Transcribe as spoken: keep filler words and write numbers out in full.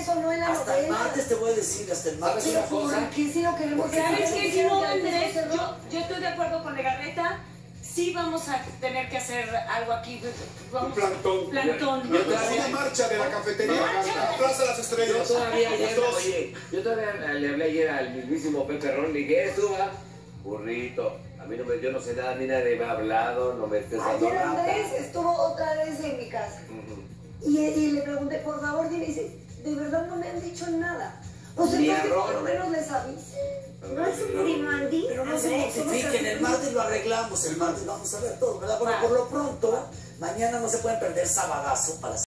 eso, no en la Hasta novela. el martes te voy a decir, hasta el martes. ¿Sabes una cosa? Porque si no queremos... Porque ¿sabes qué? Si no, Andrés, yo, yo estoy de acuerdo con Legarreta. Sí vamos a tener que hacer algo aquí. Vamos, Un plantón. Plantón. Yo- yo Una todavía- marcha de la cafetería Marcha. a la Plaza de las Yo Estrellas. todavía ayer, Los dos. oye, yo todavía le hablé ayer al mismísimo Pepe Ron, le dije, ¿eres tú, va? Burrito, a mí no me, yo no sé nada, ni nadie me ha hablado, no me estés dando Ayer nada. Andrés estuvo otra vez en mi casa. Ujú. Y, y le pregunté, por favor, dime, y dice, de verdad no me han dicho nada. O sea, Ni no que error. por lo menos les avise. No es un primandí. Pero no se mortifiquen, el martes lo arreglamos, el martes vamos a ver todo, ¿verdad? Bueno, por lo pronto, mañana no se pueden perder Sabadazo para